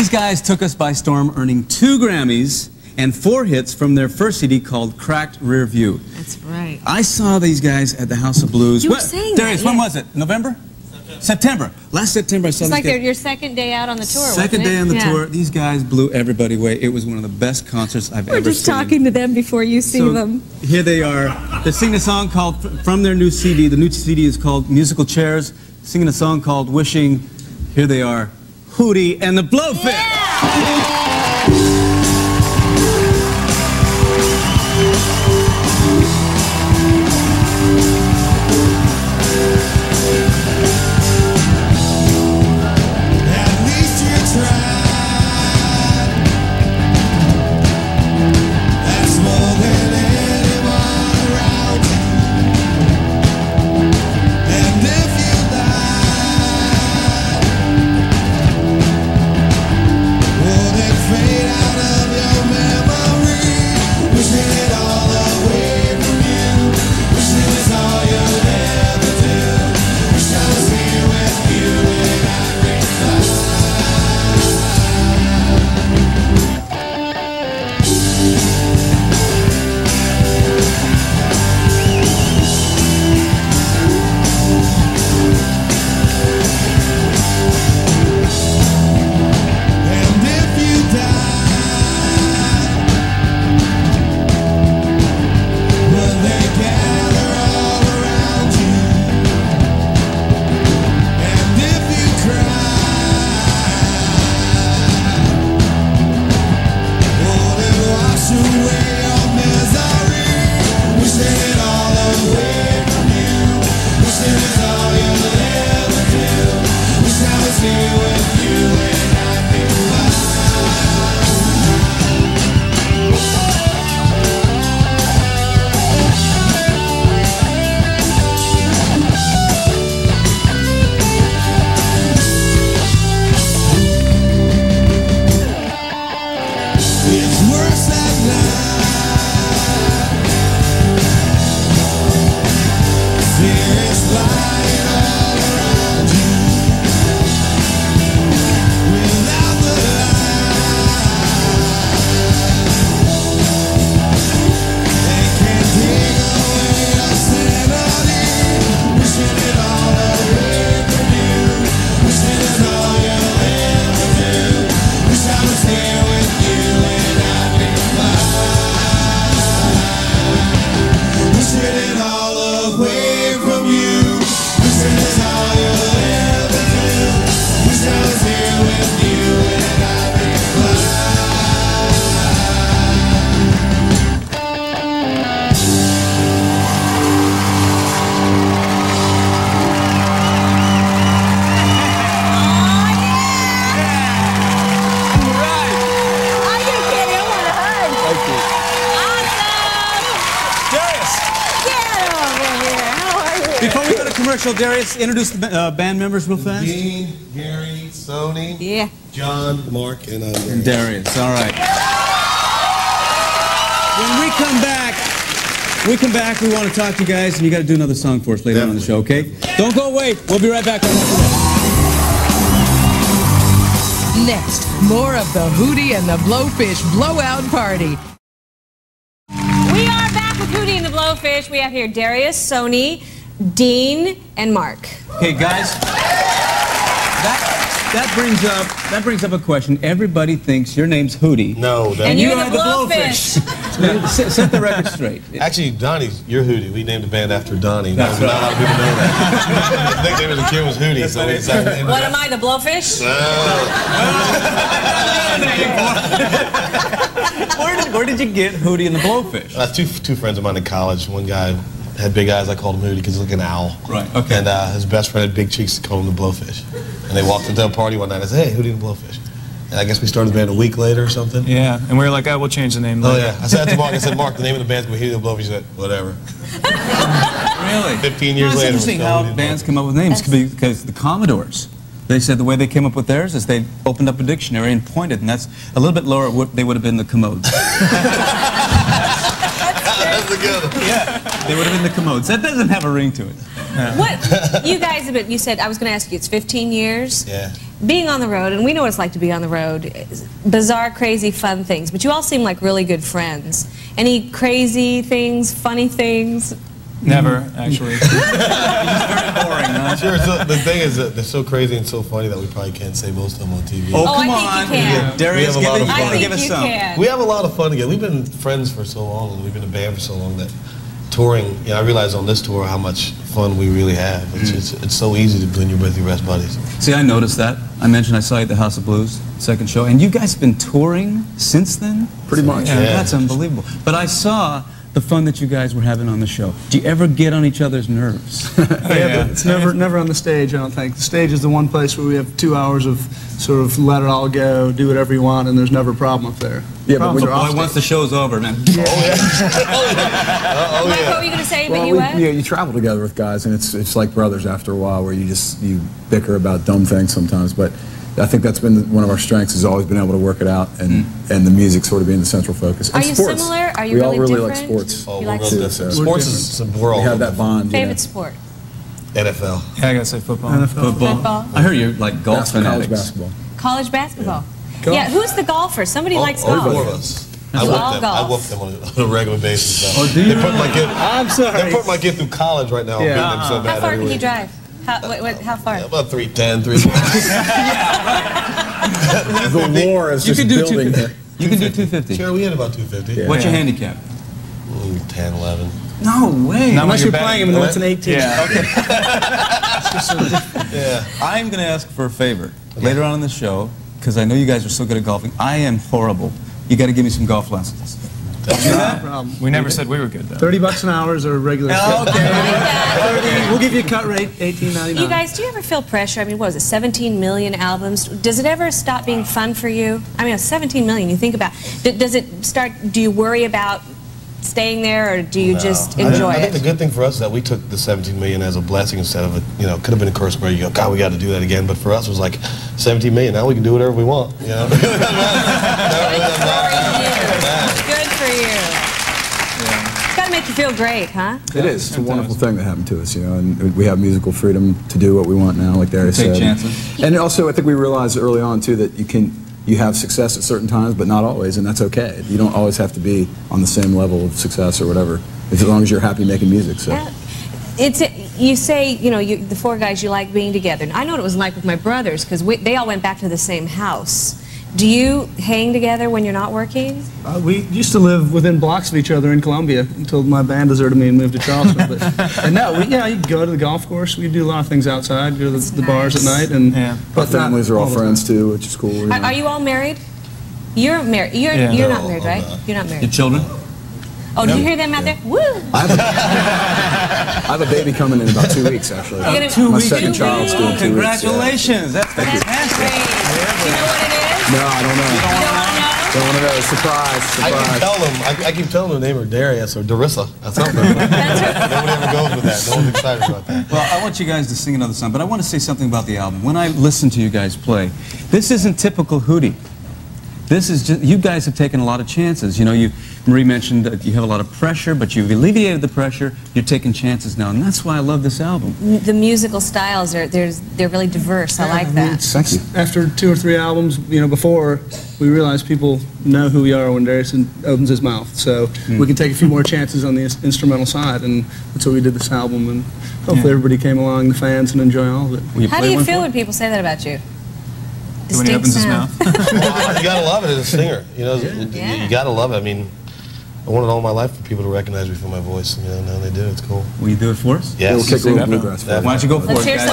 guys took us by storm, earning 2 Grammys and 4 hits from their first CD called Cracked Rear View. That's right. I saw these guys at the House of Blues. You were saying Darius, that, when yeah. was it? November? September. Last September I saw It's these like guys. your second day out on the tour, Second wasn't day it? on the Yeah. tour. These guys blew everybody away. It was one of the best concerts I've ever seen. We're just talking to them before you see them. Here they are. They're singing a song called, from their new CD. The new CD is called Musical Chairs. Singing a song called Wishing. Here they are, Hootie and the Blowfish. Yeah. Before we go to commercial, Darius, introduce the band members real fast. Dean, Gary, Sony, Yeah. John, Mark, and And Darius, all right. When we come back, we want to talk to you guys, and you got to do another song for us later on in the show, okay? Don't go away. We'll be right back. Next, more of the Hootie and the Blowfish Blowout Party. We are back with Hootie and the Blowfish. We have here Darius, Sony, Dean, and Mark. Okay, guys, that brings up a question. Everybody thinks your name's Hootie. No, And you you're are the the Blowfish. Blowfish. Set the record straight. actually, Donnie's, you're Hootie. We named the band after Donnie. That's Not right. a lot of people know that. I think they were the kid was Hootie, so we decided to name What am I, the Blowfish? Where did you get Hootie and the Blowfish? Two friends of mine in college. One guy had big eyes. I called him Hootie because he's like an owl. Right, okay. And his best friend had big cheeks. He called him the Blowfish. And they walked into a party one night. I said, "Hey, Hootie and the Blowfish." And I guess we started the band a week later or something. Yeah, and we were like, "Oh, we'll change the name." Oh later. yeah. I said that to Mark. I said, "Mark, the name of the band's Hootie and the Blowfish." He said, "Whatever." Really? 15 years It's later. interesting we're still how Hootie and bands Blowfish. come up with names because the Commodores, they said the way they came up with theirs is they opened up a dictionary and pointed, and that's a little bit lower. They would have been the commodes. That's a good one. Yeah, they would have been the commodes. That doesn't have a ring to it. What? You guys have been, you said, I was going to ask you, it's 15 years? Yeah. being on the road, and we know what it's like to be on the road, bizarre, crazy, fun things, but you all seem like really good friends. Any crazy things, funny things? Never, actually. It's very boring, huh? Sure, so the thing is that they're so crazy and so funny that we probably can't say most of them on TV. Oh, Oh, come I on. think you can. Darius, We have a lot of you fun. gotta I give think us you some. can. We have a lot of fun together. We've been friends for so long, and we've been a band for so long that touring, you know, I realized on this tour how much fun we really have. It's so easy to blend your with your best buddies. See, I noticed that. I mentioned I saw you at the House of Blues, second show, and you guys have been touring since then? Pretty much. Yeah, Yeah. that's unbelievable. But I saw the fun that you guys were having on the show. Do you ever get on each other's nerves? Yeah. But it's never on the stage, I don't think. The stage is the one place where we have 2 hours of sort of let it all go, do whatever you want, and there's never a problem up there. Yeah, but Problems when- are off Boy, once the show's over, man. Mike, what were you going to say, but you what? you travel together with guys, and it's like brothers after a while, where you bicker about dumb things sometimes. But I think that's been one of our strengths, has always been able to work it out, and the music sort of being the central focus. Are And you sports. similar? Are you we really all really different? like sports. Oh, You we're like real sports? different. So- Sports is, we're all We have that bond. Favorite sport? NFL. Yeah, I gotta say football. Football. I heard you're like golf College fanatics. basketball. College basketball. Yeah, who's the golfer? Somebody likes All golf. four of us. I You whoop all them. golf. I whoop them on a regular basis. Now. Oh, do you? They put my kid. I'm sorry. They put my kid through college right now. Yeah. Beating them so bad How far every can you week. drive? How far? About 310, 320. The war is You just can do building 250. here. You can do 250. Sure, we had about 250. Yeah. What's your handicap? 10, 11. No way. Not Unless when you're playing him, and then it's an 18. Yeah. Yeah. I'm going to ask for a favor later on in the show, because I know you guys are so good at golfing. I am horrible. You got to give me some golf lessons. No problem. We never said we were good, though. $30 an hour is our regular fee. Okay. We'll give you a cut rate, $18.99. You guys, do you ever feel pressure? I mean, what was it, 17 million albums? Does it ever stop being fun for you? I mean, 17 million, you think about. Does it start, do you worry about staying there, or do you just enjoy I think the it? good thing for us is that we took the 17 million as a blessing instead of a, you know, could have been a curse where you go, God, we got to do that again. But for us, it was like 17 million. Now we can do whatever we want. You know. Good for you. It's got to make you feel great, huh? It is. It's a wonderful thing that happened to us, you know, and we have musical freedom to do what we want now, like Darius Take said. chances. And also, I think we realized early on, too, that you have success at certain times, but not always, and that's okay. You don't always have to be on the same level of success or whatever, as long as you're happy making music. So. Yeah. You say, you know, the four guys, you like being together. And I know what it was like with my brothers, because they all went back to the same house. Do you hang together when you're not working? We used to live within blocks of each other in Columbia until my band deserted me and moved to Charleston. And no, you go to the golf course. We do a lot of things outside. Go to the bars at night, and Yeah. Our families are all friends, too, which is cool. You know. Are you all married? You're married. You're Yeah. not married, right? You're not married. Your children? Oh, did you hear them out there? Woo! I have a baby coming in about 2 weeks, actually. You're gonna- My second 2 child's doing 2 weeks. Congratulations. That's That's fantastic. great. Do you know what it is? Yeah. No, I don't know. You don't want to know? Don't want to know. Surprise, I surprise. keep telling them. I keep telling them the name of Darius or Darissa. That's something. Nobody ever goes with that. No one's excited about that. Well, I want you guys to sing another song, but I want to say something about the album. When I listen to you guys play, this isn't typical Hootie. This is just, you guys have taken a lot of chances. You know, Marie mentioned that you have a lot of pressure, but you've alleviated the pressure. You're taking chances now, and that's why I love this album. The musical styles they're really diverse. I like that. Thank you. after 2 or 3 albums, before, we realized people know who we are when Darius opens his mouth. So we can take a few more chances on the instrumental side, and that's what we did this album. And hopefully everybody came along, the fans, and enjoy all of it. Will you How play do you one feel for when people say that about you? When he opens his mouth. Well, you gotta love it as a singer. You know, Yeah. you gotta love it. I mean, I wanted all my life for people to recognize me for my voice. You know, now they do. It's cool. Will you do it for us? Yes. We'll kick a little that now. bluegrass. Why Why don't you go for Let's it, hear guys? some.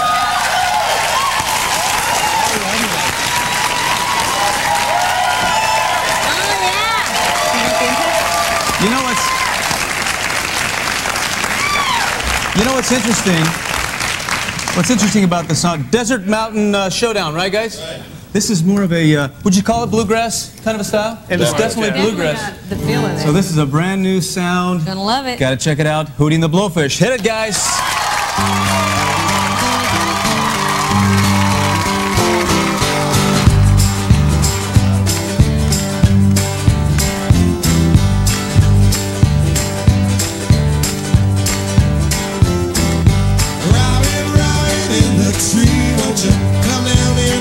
You know what's interesting? What's interesting about the song? Desert Mountain Showdown, right, guys? Right. This is more of a, would you call it bluegrass kind of a style? It's definitely bluegrass. The feeling So this is a brand new sound. Gonna love it. Gotta check it out. Hootie and the Blowfish. Hit it, guys. Robin in the tree, won't you come down here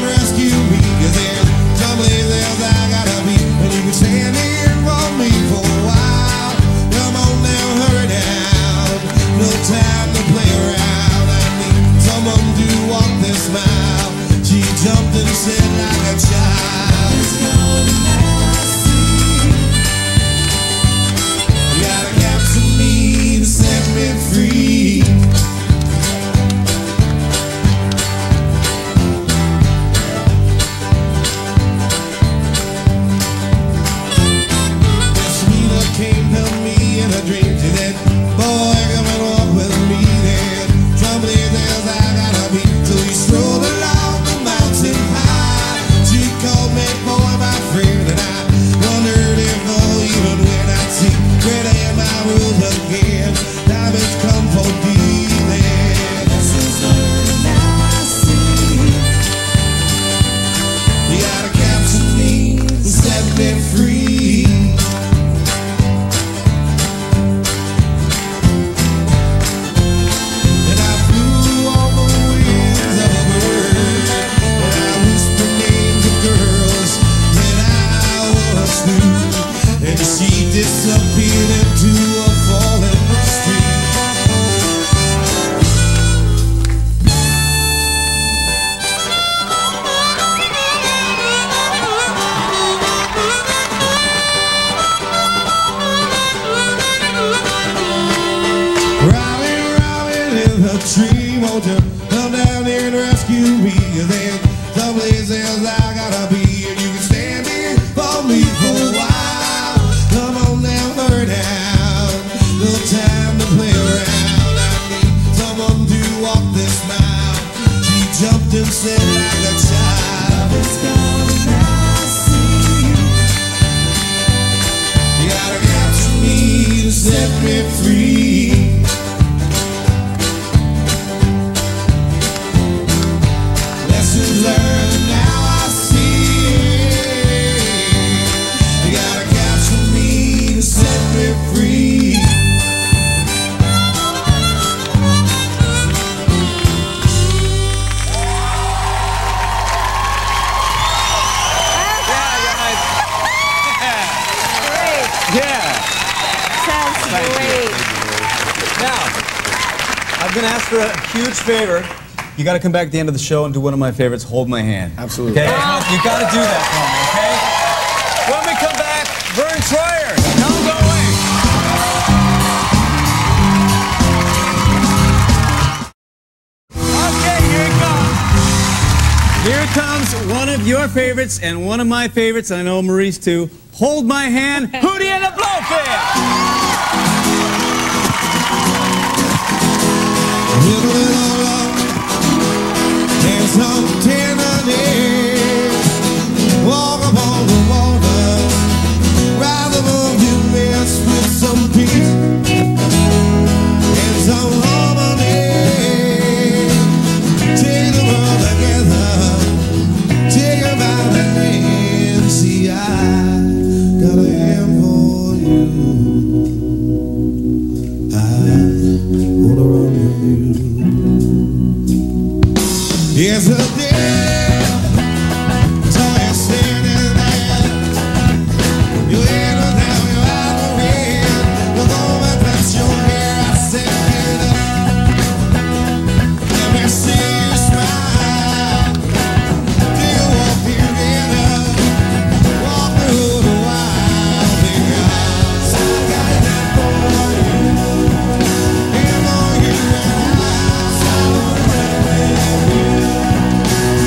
baby, won't you come down here and rescue me? There's some places I gotta be, and you can stand here for me for a while. Come on now, hurry down, no time to play around. I need someone to walk this mile. She jumped and said like a child, it's gonna I see you. You gotta capture me to set me free. Lessons learned, now I see. You gotta capture me to set me free. Yeah. Sounds great. Now, I've been asked for a huge favor. You got to come back at the end of the show and do one of my favorites, Hold My Hand. Absolutely. Okay? You got to do that for me, okay? When we come back, Vern Troyer. Don't go away. Okay, here it comes. Here comes one of your favorites and one of my favorites, and I know Maurice too. Hold My Hand, Hootie and the Blowfish. There's some tenderness. Walk upon the water. Rather move your lips with some peace and some harmony. Take the world together. Take her by the hand. See, I got a hand for you. I wanna run with you. Yes, I did. Saw you standing there. You ain't a down, you out of here. You go and touch your hair. I said, get up. Let me see you smile. Do you walk together? Walk through the wild because I got that for you. And for you and I.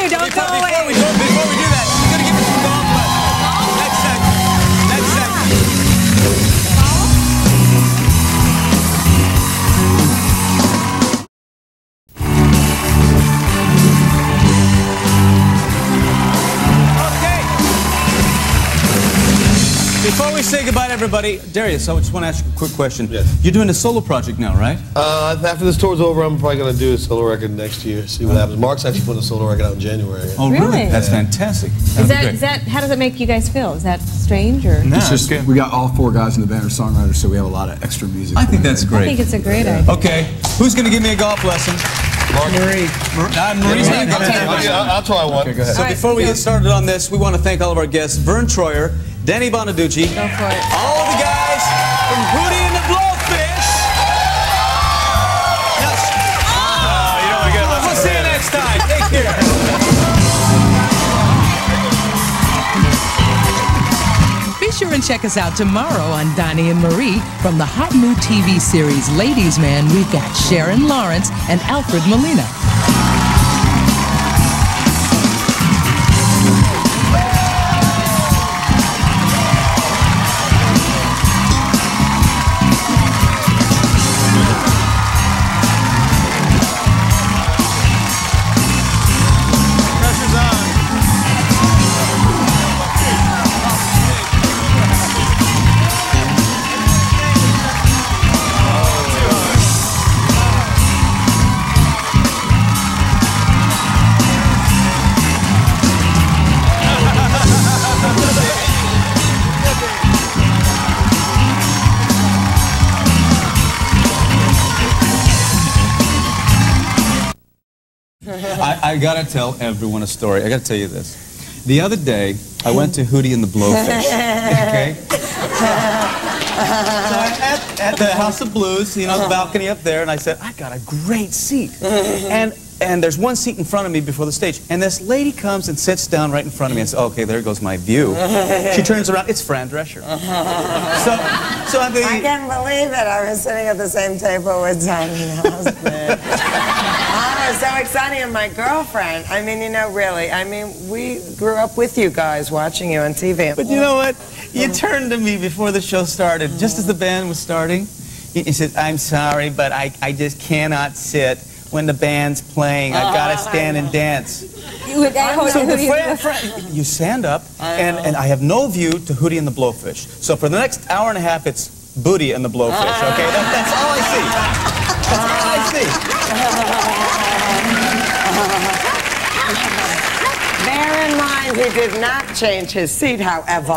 don't go away. Before we do that, you're going to give us some golf lessons. Next segment. Next segment. Okay. Before we say goodbye to everybody, Darius, I just want to ask you a quick question. Yes. You're doing a solo project now, right? After this tour's over, I'm probably going to do a solo record next year, see what happens. Mark's actually putting a solo record out in January. Oh, really? Really? That's fantastic. Is that how does it make you guys feel? Is that strange or? No, It's just, good. we got all 4 guys in the band are songwriters, so we have a lot of extra music. I think that's I great. think it's a great idea. Okay, who's going to give me a golf lesson? Marie. Marie's going to I'll try one. Okay, go ahead. So before we get started on this, we want to thank all of our guests, Vern Troyer, Danny Bonaducci, Go for it. all of the guys from Hootie and the Blowfish. We'll see you next time. Take care. Be sure and check us out tomorrow on Donnie and Marie. From the hot new TV series Ladies Man, we've got Sharon Lawrence and Alfred Molina. Pressure's on. I got to tell everyone a story. I got to tell you this. The other day, I went to Hootie and the Blowfish. Okay? So at the House of Blues, you know, the balcony up there, and I said, I got a great seat. And there's one seat in front of me before the stage. And this lady comes and sits down right in front of me and says, okay, there goes my view. She turns around, it's Fran Drescher. So I'm thinking, I can't believe it. I was sitting at the same table with Donnie Osmond. Oh, so exciting. And my girlfriend. I mean, you know, really. I mean, we grew up with you guys watching you on TV. but you know what? You turned to me before the show started, just as the band was starting. He said, I'm sorry, but I just cannot sit when the band's playing. I've got to stand and dance. So you stand up, and I have no view to Hootie and the Blowfish. So for the next hour and a half, it's Booty and the Blowfish, okay? That's all I see. That's all I see. Bear in mind, he did not change his seat, however.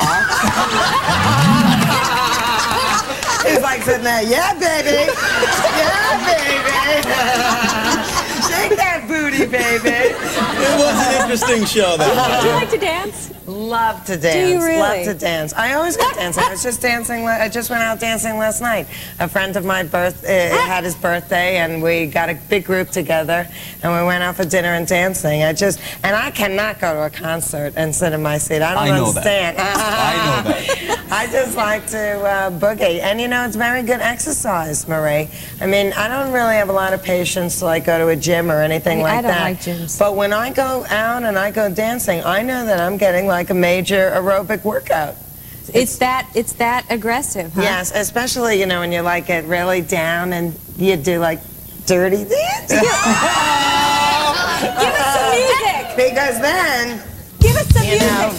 He's like sitting there, yeah, baby. Yeah, baby. Shake that booty, baby. It was an interesting show, that Do you like to dance? Love to dance. Do you really? Love to dance. I always go dancing. I was just dancing. I just went out dancing last night. A friend of mine had his birthday, and we got a big group together, and we went out for dinner and dancing. And I cannot go to a concert and sit in my seat. I don't understand. I know that. I just like to boogie, and you know, it's very good exercise, Marie. I mean, I don't really have a lot of patience to like go to a gym or anything like that. I don't like gyms. But when I go out and I go dancing, I know that I'm getting like a major aerobic workout. It's that aggressive, huh? Yes, especially, you know, when you like get really down and you do like dirty dance. Give us some music. Because then, Give us some you music. know,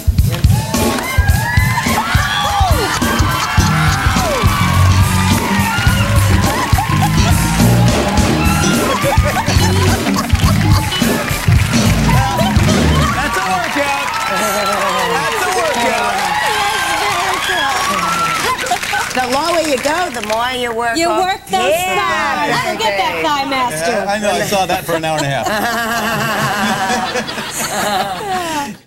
That's a workout. That's a workout. the lower you go, the more you work. You off work those here, thighs. I get that baby. thigh master. I know, I saw that for an hour and a half.